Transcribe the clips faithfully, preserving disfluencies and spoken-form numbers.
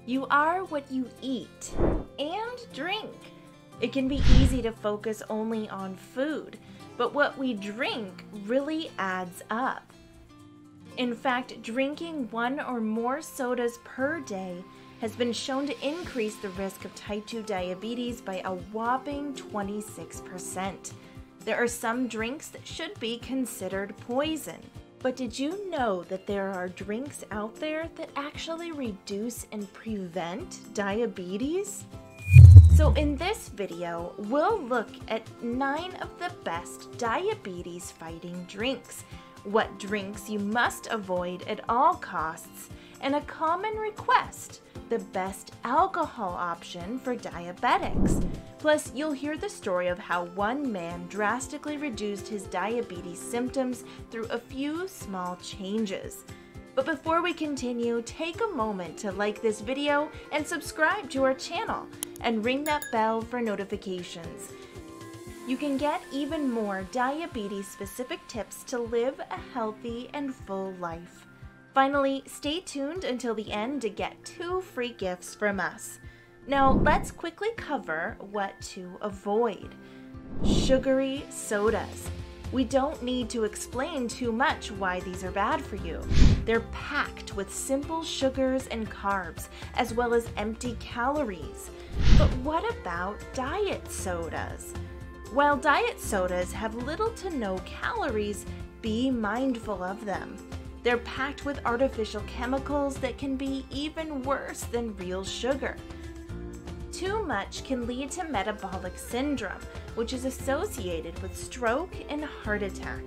You are what you eat and drink. It can be easy to focus only on food, but what we drink really adds up. In fact, drinking one or more sodas per day has been shown to increase the risk of type two diabetes by a whopping twenty-six percent. There are some drinks that should be considered poison. But did you know that there are drinks out there that actually reduce and prevent diabetes? So in this video, we'll look at nine of the best diabetes-fighting drinks, what drinks you must avoid at all costs, and a common request, the best alcohol option for diabetics. Plus, you'll hear the story of how one man drastically reduced his diabetes symptoms through a few small changes. But before we continue, take a moment to like this video and subscribe to our channel and ring that bell for notifications. You can get even more diabetes-specific tips to live a healthy and full life. Finally, stay tuned until the end to get two free gifts from us. Now, let's quickly cover what to avoid. Sugary sodas. We don't need to explain too much why these are bad for you. They're packed with simple sugars and carbs, as well as empty calories. But what about diet sodas? While diet sodas have little to no calories, be mindful of them. They're packed with artificial chemicals that can be even worse than real sugar. Too much can lead to metabolic syndrome, which is associated with stroke and heart attack.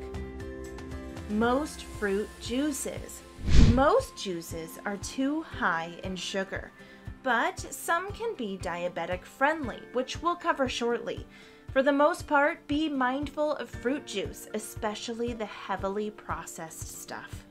Most fruit juices. Most juices are too high in sugar, but some can be diabetic friendly, which we'll cover shortly. For the most part, be mindful of fruit juice, especially the heavily processed stuff.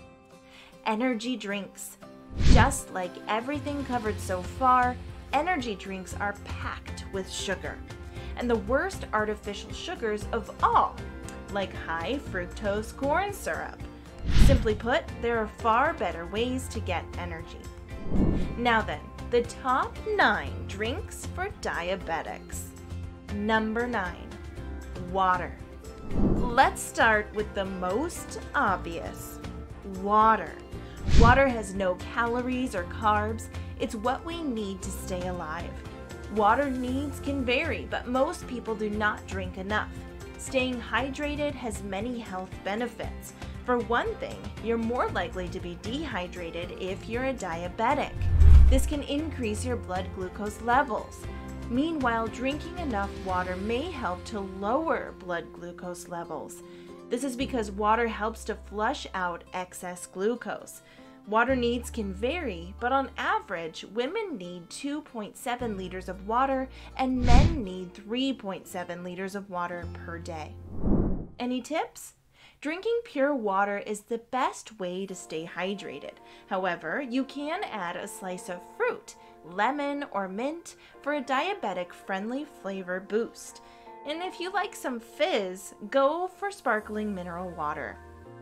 Energy drinks. Just like everything covered so far, energy drinks are packed with sugar, and the worst artificial sugars of all, like high fructose corn syrup. Simply put, there are far better ways to get energy. Now then, the top nine drinks for diabetics. Number nine, water. Let's start with the most obvious, water. Water has no calories or carbs. It's what we need to stay alive. Water needs can vary, but most people do not drink enough. Staying hydrated has many health benefits. For one thing, you're more likely to be dehydrated if you're a diabetic. This can increase your blood glucose levels. Meanwhile, drinking enough water may help to lower blood glucose levels. This is because water helps to flush out excess glucose. Water needs can vary, but on average, women need two point seven liters of water and men need three point seven liters of water per day. Any tips? Drinking pure water is the best way to stay hydrated. However, you can add a slice of fruit, lemon, or mint for a diabetic-friendly flavor boost. And if you like some fizz, go for sparkling mineral water.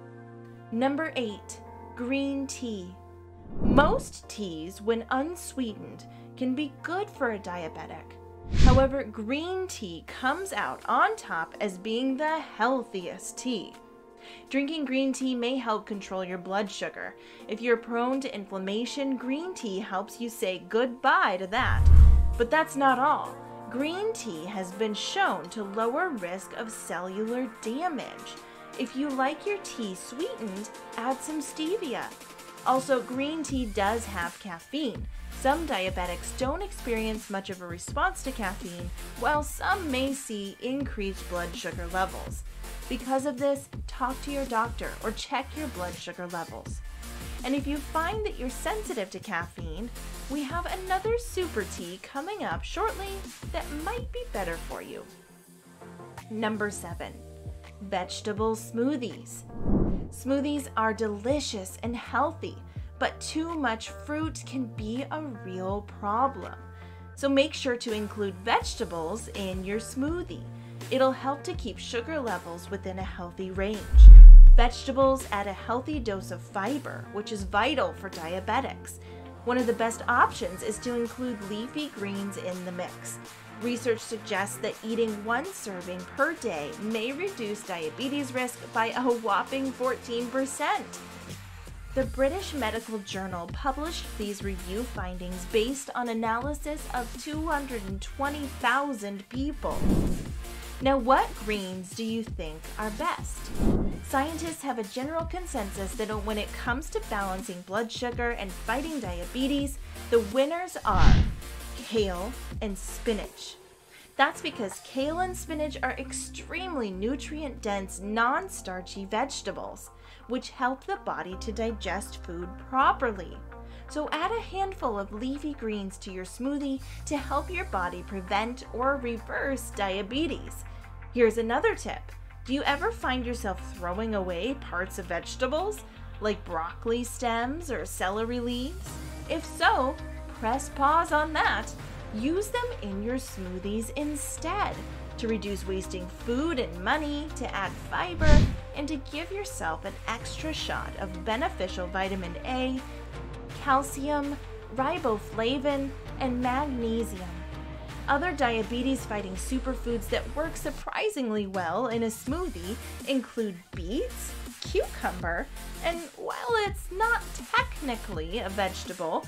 Number eight, green tea. Most teas, when unsweetened, can be good for a diabetic. However, green tea comes out on top as being the healthiest tea. Drinking green tea may help control your blood sugar. If you're prone to inflammation, green tea helps you say goodbye to that. But that's not all. Green tea has been shown to lower risk of cellular damage. If you like your tea sweetened, add some stevia. Also, green tea does have caffeine. Some diabetics don't experience much of a response to caffeine, while some may see increased blood sugar levels. Because of this, talk to your doctor or check your blood sugar levels. And if you find that you're sensitive to caffeine, we have another super tea coming up shortly that might be better for you. Number seven, vegetable smoothies. Smoothies are delicious and healthy, but too much fruit can be a real problem. So make sure to include vegetables in your smoothie. It'll help to keep sugar levels within a healthy range. Vegetables add a healthy dose of fiber, which is vital for diabetics. One of the best options is to include leafy greens in the mix. Research suggests that eating one serving per day may reduce diabetes risk by a whopping fourteen percent. The British Medical Journal published these review findings based on analysis of two hundred twenty thousand people. Now, what greens do you think are best? Scientists have a general consensus that when it comes to balancing blood sugar and fighting diabetes, the winners are kale and spinach. That's because kale and spinach are extremely nutrient-dense, non-starchy vegetables, which help the body to digest food properly. So add a handful of leafy greens to your smoothie to help your body prevent or reverse diabetes. Here's another tip. Do you ever find yourself throwing away parts of vegetables, like broccoli stems or celery leaves? If so, press pause on that. Use them in your smoothies instead to reduce wasting food and money, to add fiber, and to give yourself an extra shot of beneficial vitamin A, calcium, riboflavin, and magnesium. Other diabetes-fighting superfoods that work surprisingly well in a smoothie include beets, cucumber, and while it's not technically a vegetable,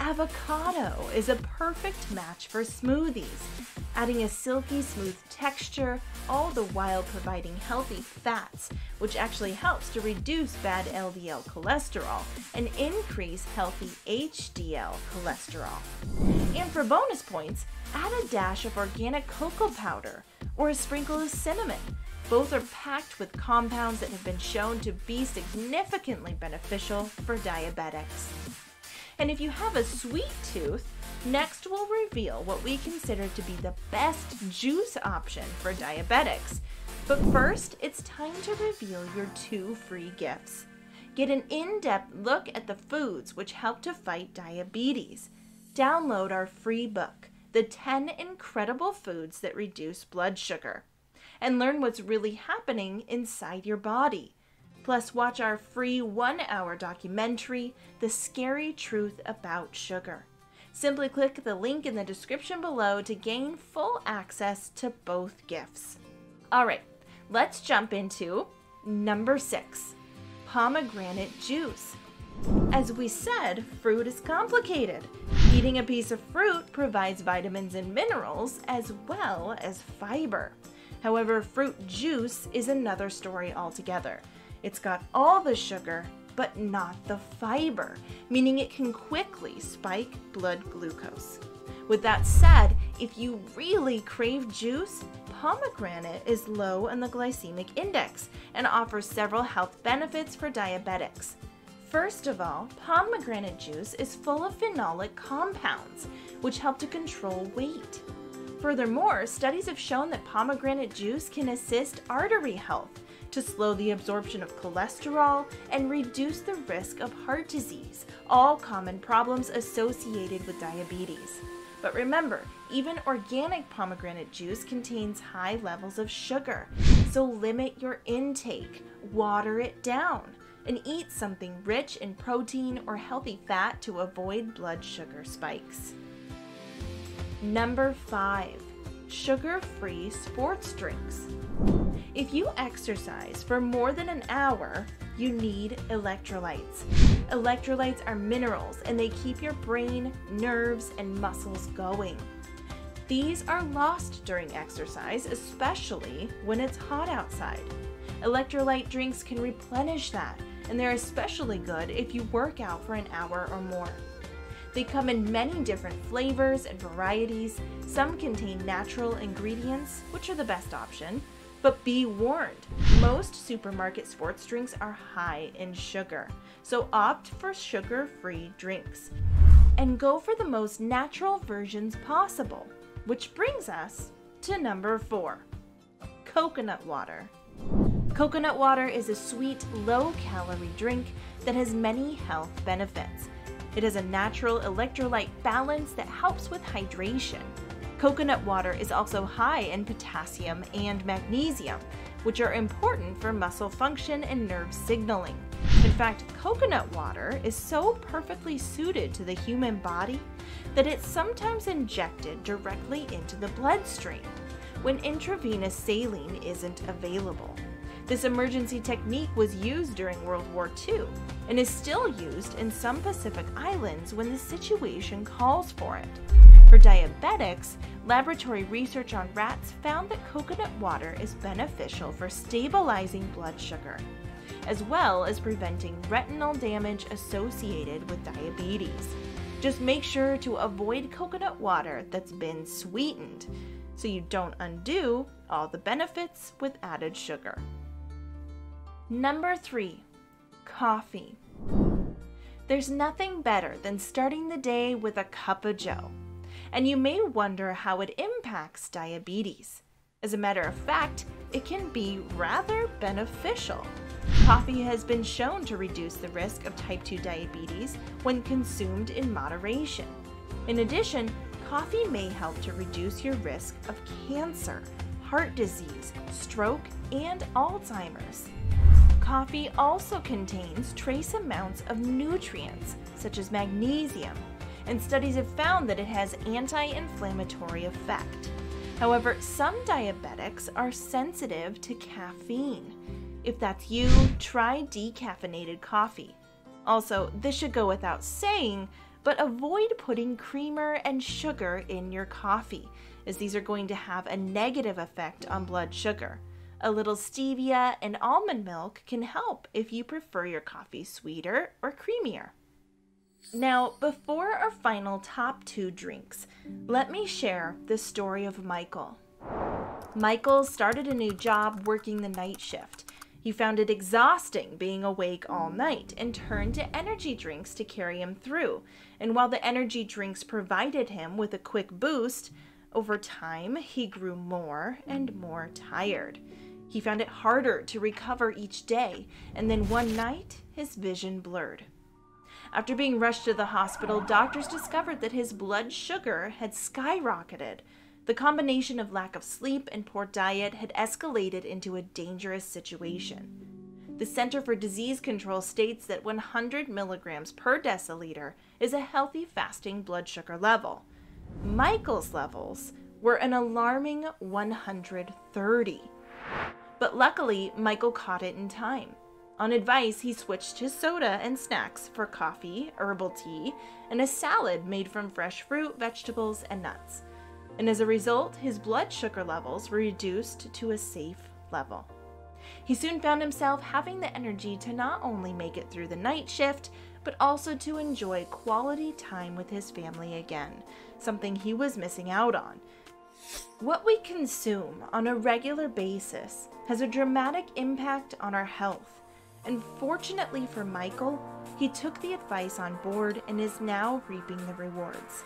avocado is a perfect match for smoothies, adding a silky smooth texture, all the while providing healthy fats, which actually helps to reduce bad L D L cholesterol and increase healthy H D L cholesterol. And for bonus points, add a dash of organic cocoa powder or a sprinkle of cinnamon. Both are packed with compounds that have been shown to be significantly beneficial for diabetics. And if you have a sweet tooth, next we'll reveal what we consider to be the best juice option for diabetics. But first, it's time to reveal your two free gifts. Get an in-depth look at the foods which help to fight diabetes. Download our free book, The ten Incredible Foods That Reduce Blood Sugar, and learn what's really happening inside your body. Plus, watch our free one-hour documentary, The Scary Truth About Sugar. Simply click the link in the description below to gain full access to both gifts. All right, let's jump into number six, pomegranate juice. As we said, fruit is complicated. Eating a piece of fruit provides vitamins and minerals as well as fiber. However, fruit juice is another story altogether. It's got all the sugar, but not the fiber, meaning it can quickly spike blood glucose. With that said, if you really crave juice, pomegranate is low in the glycemic index and offers several health benefits for diabetics. First of all, pomegranate juice is full of phenolic compounds, which help to control weight. Furthermore, studies have shown that pomegranate juice can assist artery health, to slow the absorption of cholesterol and reduce the risk of heart disease, all common problems associated with diabetes. But remember, even organic pomegranate juice contains high levels of sugar, so limit your intake, water it down, and eat something rich in protein or healthy fat to avoid blood sugar spikes. Number five, sugar-free sports drinks. If you exercise for more than an hour, you need electrolytes. Electrolytes are minerals and they keep your brain, nerves, and muscles going. These are lost during exercise, especially when it's hot outside. Electrolyte drinks can replenish that, and they're especially good if you work out for an hour or more. They come in many different flavors and varieties. Some contain natural ingredients, which are the best option. But be warned, most supermarket sports drinks are high in sugar, so opt for sugar-free drinks. And go for the most natural versions possible, which brings us to number four, coconut water. Coconut water is a sweet, low-calorie drink that has many health benefits. It has a natural electrolyte balance that helps with hydration. Coconut water is also high in potassium and magnesium, which are important for muscle function and nerve signaling. In fact, coconut water is so perfectly suited to the human body that it's sometimes injected directly into the bloodstream when intravenous saline isn't available. This emergency technique was used during World War Two and is still used in some Pacific islands when the situation calls for it. For diabetics, laboratory research on rats found that coconut water is beneficial for stabilizing blood sugar, as well as preventing retinal damage associated with diabetes. Just make sure to avoid coconut water that's been sweetened, so you don't undo all the benefits with added sugar. Number three, coffee. There's nothing better than starting the day with a cup of joe, and you may wonder how it impacts diabetes. As a matter of fact, it can be rather beneficial. Coffee has been shown to reduce the risk of type two diabetes when consumed in moderation. In addition, coffee may help to reduce your risk of cancer, heart disease, stroke, and Alzheimer's. Coffee also contains trace amounts of nutrients, such as magnesium, and studies have found that it has anti-inflammatory effect. However, some diabetics are sensitive to caffeine. If that's you, try decaffeinated coffee. Also, this should go without saying, but avoid putting creamer and sugar in your coffee, as these are going to have a negative effect on blood sugar. A little stevia and almond milk can help if you prefer your coffee sweeter or creamier. Now, before our final top two drinks, let me share the story of Michael. Michael started a new job working the night shift. He found it exhausting being awake all night and turned to energy drinks to carry him through. And while the energy drinks provided him with a quick boost, over time he grew more and more tired. He found it harder to recover each day, and then one night his vision blurred. After being rushed to the hospital, doctors discovered that his blood sugar had skyrocketed. The combination of lack of sleep and poor diet had escalated into a dangerous situation. The Center for Disease Control states that one hundred milligrams per deciliter is a healthy fasting blood sugar level. Michael's levels were an alarming one hundred thirty. But luckily, Michael caught it in time. On advice, he switched his soda and snacks for coffee, herbal tea, and a salad made from fresh fruit, vegetables, and nuts. And as a result, his blood sugar levels were reduced to a safe level. He soon found himself having the energy to not only make it through the night shift, but also to enjoy quality time with his family again, something he was missing out on. What we consume on a regular basis has a dramatic impact on our health, and fortunately for Michael, he took the advice on board and is now reaping the rewards.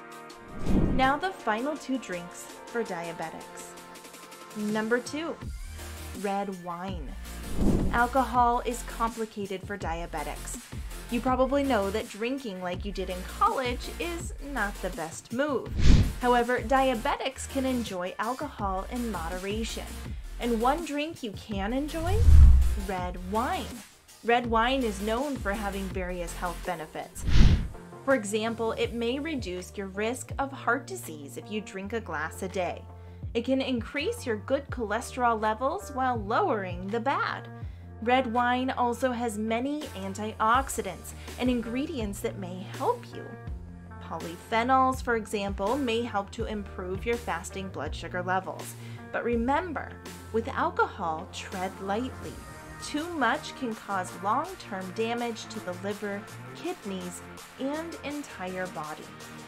Now the final two drinks for diabetics. Number two, red wine. Alcohol is complicated for diabetics. You probably know that drinking like you did in college is not the best move. However, diabetics can enjoy alcohol in moderation. And one drink you can enjoy? Red wine. Red wine is known for having various health benefits. For example, it may reduce your risk of heart disease if you drink a glass a day. It can increase your good cholesterol levels while lowering the bad. Red wine also has many antioxidants and ingredients that may help you. Polyphenols, for example, may help to improve your fasting blood sugar levels. But remember, with alcohol, tread lightly. Too much can cause long-term damage to the liver, kidneys, and entire body.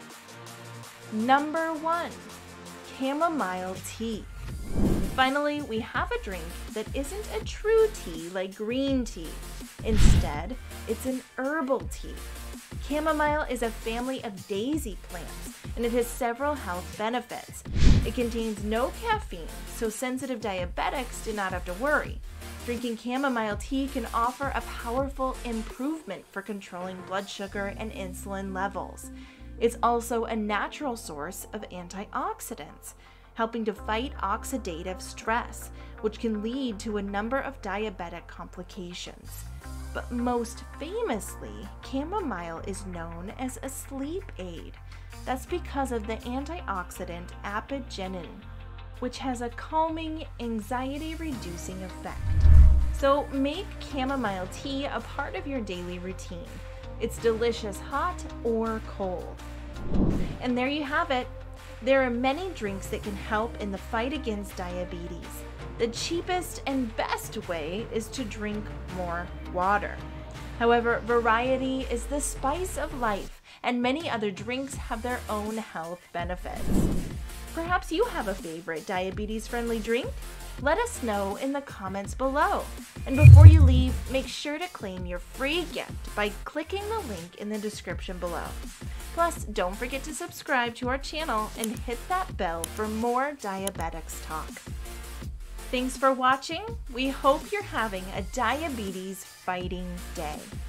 Number one, chamomile tea. Finally, we have a drink that isn't a true tea like green tea. Instead, it's an herbal tea. Chamomile is a family of daisy plants, and it has several health benefits. It contains no caffeine, so sensitive diabetics do not have to worry. Drinking chamomile tea can offer a powerful improvement for controlling blood sugar and insulin levels. It's also a natural source of antioxidants. helping to fight oxidative stress, which can lead to a number of diabetic complications. But most famously, chamomile is known as a sleep aid. That's because of the antioxidant apigenin, which has a calming, anxiety-reducing effect. So make chamomile tea a part of your daily routine. It's delicious hot or cold. And there you have it. There are many drinks that can help in the fight against diabetes. The cheapest and best way is to drink more water. However, variety is the spice of life, and many other drinks have their own health benefits. Perhaps you have a favorite diabetes-friendly drink? Let us know in the comments below. And before you leave, make sure to claim your free gift by clicking the link in the description below. Plus, don't forget to subscribe to our channel and hit that bell for more diabetics talk. Thanks for watching. We hope you're having a diabetes fighting day.